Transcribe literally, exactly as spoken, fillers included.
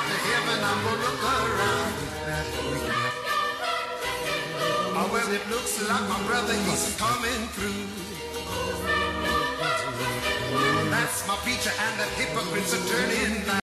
to heaven, I'm gonna look around. Oh, well, it looks like my brother, he's coming through. That's my preacher and the hypocrites are turning back.